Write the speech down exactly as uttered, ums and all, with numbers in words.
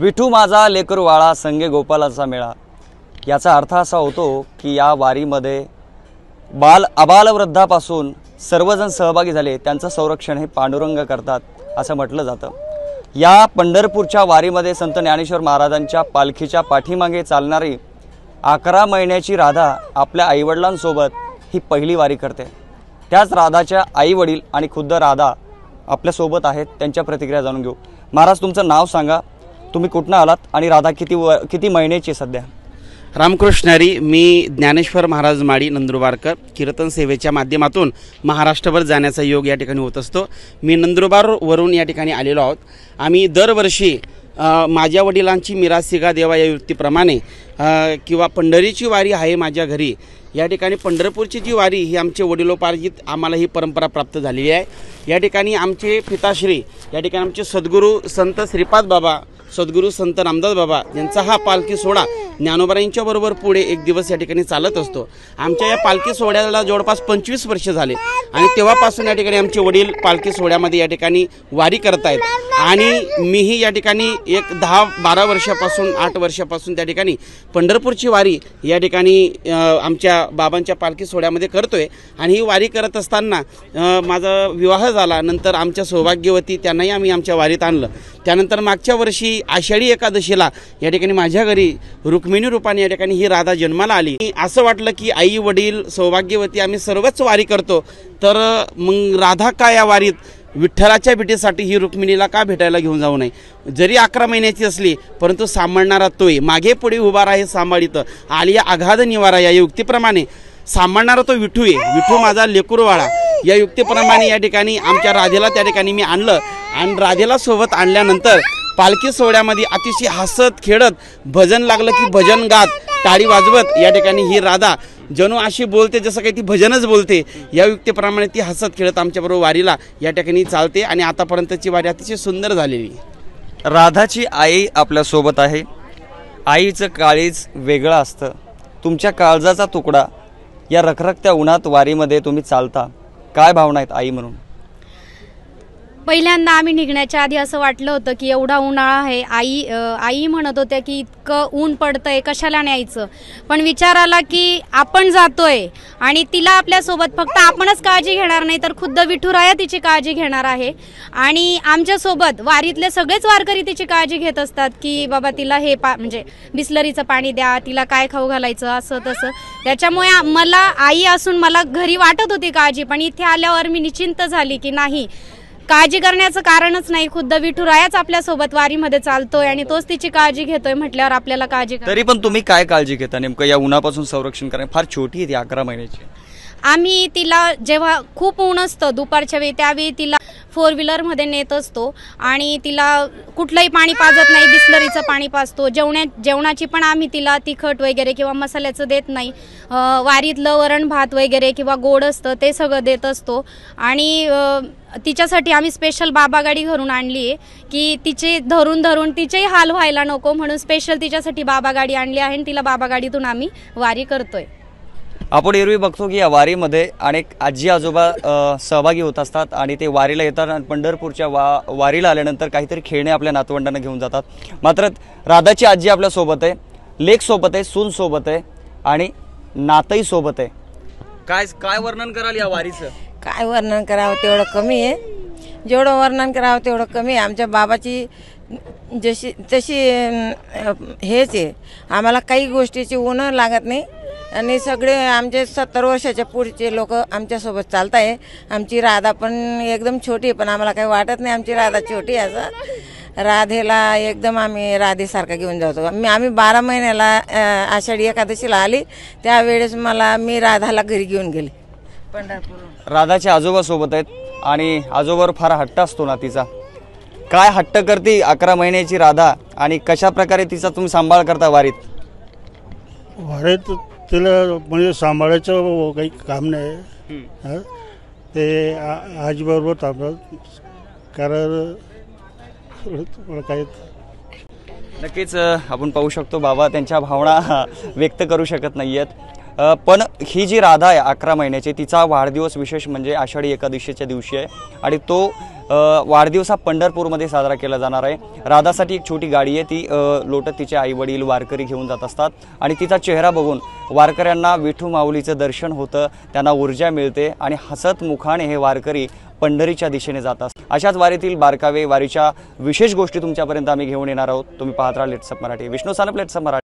विठू माझा लेकरवाळा संगे गोपालाचा मेळा। याचा अर्थ असा होतो की या वारीमध्ये बाल अबालवृद्धापासून सर्वजण सहभागी झाले, त्यांचं संरक्षण हे पांडुरंग करतात असं म्हटलं जातं। या पंढरपूरच्या वारीमध्ये संत ज्ञानेश्वर महाराजांच्या पालखीच्या पाठीमागे चालणारी अकरा महिन्याची राधा आपल्या आईवडिलांसोबत ही पहिली वारी करते। त्याच राधाच्या आईवडील आणि खुद्द राधा आपल्यासोबत आहेत, त्यांच्या प्रतिक्रिया जाणून घेऊ। महाराज, तुमचं नाव सांगा, तुम्ही कुठनं आलात आणि राधा किती व किती महिन्याची सध्या? रामकृष्णारी, मी ज्ञानेश्वर महाराज माडी नंदुरबारकर कीर्तन सेवेच्या माध्यमातून महाराष्ट्रभर जाण्याचा योग या ठिकाणी होत असतो। मी नंदुरबारवरून या ठिकाणी आलेलो आहोत। आम्ही दरवर्षी माझ्या वडिलांची मिरासिगा देवा या युक्तीप्रमाणे किंवा पंढरीची वारी आहे माझ्या घरी, या ठिकाणी पंढरपूरची जी वारी ही आमचे वडिलोपार्जित आम्हाला ही परंपरा प्राप्त झालेली आहे। या ठिकाणी आमचे पिताश्री, या ठिकाणी आमचे सद्गुरू संत श्रीपाद बाबा, सद्गुरू संत रामदास बाबा यांचा हा पालखी सोहळा ज्ञानोबरांच्या बरोबर पुढे एक दिवस या ठिकाणी चालत असतो। आमच्या या पालखी सोहळ्याला जवळपास पंचवीस वर्ष झाले आणि तेव्हापासून या ठिकाणी आमचे वडील पालखी सोहळ्यामध्ये या ठिकाणी वारी करत आहेत आणि मीही या ठिकाणी एक दहा बारा वर्षापासून आठ वर्षापासून त्या ठिकाणी पंढरपूरची वारी या ठिकाणी आमच्या बाबांच्या पालखी सोहळ्यामध्ये करतोय। आणि ही वारी करत असताना माझा विवाह झाला, नंतर आमच्या सौभाग्यवती त्यांनाही आम्ही आमच्या वारीत आणलं। त्यानंतर मागच्या वर्षी आषाढी एकादशीला या ठिकाणी माझ्या घरी रुक्मिणी रूपाने या ठिकाणी ही राधा जन्माला आली। असं वाटलं की आई वडील सौभाग्यवती आम्ही सर्वच वारी करतो, तर मग राधा का या वारीत विठ्ठलाच्या भेटीसाठी ही रुक्मिणीला का भेटायला घेऊन जाऊ नये? जरी अकरा महिन्याची असली परंतु सांभाळणारा तोय, मागे पुढे उभा राहा हे सांभाळित आली या अगाध निवारा या युक्तीप्रमाणे सांभाळणारा तो विठू आहे। विठू माझा लेकरवाळा या युक्तीप्रमाणे या ठिकाणी आमच्या राधेला त्या ठिकाणी मी आणलं आणि राधेला सोबत आणल्यानंतर पालखी सोहळ्यामध्ये अतिशय हसत खेळत भजन लागलं की भजन गात टाळी वाजवत या ठिकाणी ही राधा जणू अशी बोलते जसं काही ती भजनच बोलते। या युक्तीप्रमाणे ती हसत खेळत आमच्याबरोबर वारीला या ठिकाणी चालते आणि आतापर्यंतची वारी अतिशय सुंदर झालेली। राधाची आई आपल्यासोबत आहे। आईचं काळीज वेगळं असतं। तुमच्या काळजाचा तुकडा या रखरखत्या उन्हात वारीमध्ये तुम्ही चालता, काय भावना आहेत आई म्हणून? पहिल्यांदा आम्ही निघण्याच्या आधी असं वाटलं होतं की एवढा उन्हाळा आहे, आई आई म्हणत होत्या की इतकं ऊन पडतंय कशाला न्यायचं, पण विचार आला की आपण जातोय आणि तिला आपल्यासोबत फक्त आपणच काळजी घेणार नाही तर खुद्द विठुराया तिची काळजी घेणार आहे आणि आमच्यासोबत वारीतले सगळेच वारकरी तिची काळजी घेत असतात की बाबा तिला हे पा म्हणजे बिस्लरीचं पाणी द्या, तिला काय खाऊ घालायचं असं तसं। त्याच्यामुळे मला आई असून मला घरी वाटत होती काळजी, पण इथे आल्यावर मी निश्चिंत झाली की नाही, काळजी करण्याचं कारणच नाही, खुद्द विठुरायाच आपल्यासोबत वारीमध्ये चालतोय आणि तोच तिची काळजी घेतोय म्हटल्यावर आपल्याला काळजी। तरी पण तुम्ही काय काळजी घेता नेमकं या उन्हापासून संरक्षण करणे? फार छोटी आहे ती, अकरा महिन्याची। आम्ही तिला जेव्हा खूप ऊन असतं दुपारच्या वेळी त्यावेळी तिला फोर व्हीलरमध्ये नेत असतो आणि तिला कुठलंही पाणी पाजत नाही, बिस्लरीचं पाणी पाजतो। जेवण्या जेवणाची पण आम्ही तिला तिखट वगैरे किंवा मसाल्याचं देत नाही, वारीतलं वरण भात वगैरे किंवा गोड असतं ते सगळं देत असतो। आणि तिच्यासाठी आम्ही स्पेशल बाबा गाडी घरून आणली आहे की तिचे धरून धरून तिचेही हाल व्हायला नको म्हणून स्पेशल तिच्यासाठी बाबा गाडी आणली आहे आणि तिला बाबा गाडीतून आम्ही वारी करतोय। आपण एरवी बघतो की या वारीमध्ये अनेक आजी आजोबा सहभागी होत असतात आणि ते वारीला येतात, पंढरपूरच्या वा वारीला आल्यानंतर काहीतरी खेळणे आपल्या नातवंडांना घेऊन जातात। मात्र राधाची आजी आपल्यासोबत आहे, लेक सोबत आहे, सून सोबत आहे आणि नातही सोबत आहे। काय काय वर्णन कराल या वारीचं? काय वर्णन करावं तेवढं कमी आहे, जेवढं वर्णन करावं तेवढं कमी आहे। आमच्या बाबाची जशी तशी हेच आहे, आम्हाला काही गोष्टीची ऊन लागत नाही आणि सगळे आमचे सत्तर वर्षाच्या पुढचे लोक आमच्यासोबत चालत आहे। आमची राधा पण एकदम छोटी आहे, पण आम्हाला काही वाटत नाही आमची राधा छोटी आहे असं। राधेला एकदम आम्ही राधेसारखं घेऊन जातो। मी आम्ही बारा महिन्याला आषाढी एकादशीला आली त्यावेळेस मला मी राधाला घरी घेऊन गेले पंढरपूर। राधाचे आजोबा सोबत आहेत आणि आजोबावर फार हट्ट असतो ना तिचा, काय हट्ट करते अकरा महिन्याची राधा आणि कशा प्रकारे तिचा तुम्ही सांभाळ करता वारीत? वारीत तिला म्हणजे सांभाळायचं काही काम नाही, ते आजीबरोबर थांबतात कारण काही। नक्कीच आपण पाहू शकतो बाबा त्यांच्या भावना व्यक्त करू शकत नाही आहेत, पण ही जी राधा आहे अकरा महिन्याची तिचा वाढदिवस विशेष म्हणजे आषाढी एकादशीच्या दिवशी आहे आणि तो अ, वाढदिवस हा पंढरपूरमध्ये साजरा केला जाणार आहे. राधासाठी एक छोटी गाडी आहे, ती अ, लोटत तिचे आई वडील वारकरी घेऊन जात असतात आणि तिचा चेहरा बघून वारकऱ्यांना विठू माऊलीचं दर्शन होतं, त्यांना ऊर्जा मिळते आणि हसत मुखाने हे वारकरी पंढरीच्या दिशेने जात असतात. अशाच वारीतील बारकावे, वारीच्या विशेष गोष्टी तुमच्यापर्यंत आम्ही घेऊन येणार आहोत. तुम्ही पाहत राहा लेट्सअप मराठी. विष्णू सानप, लेट्सअप मराठी.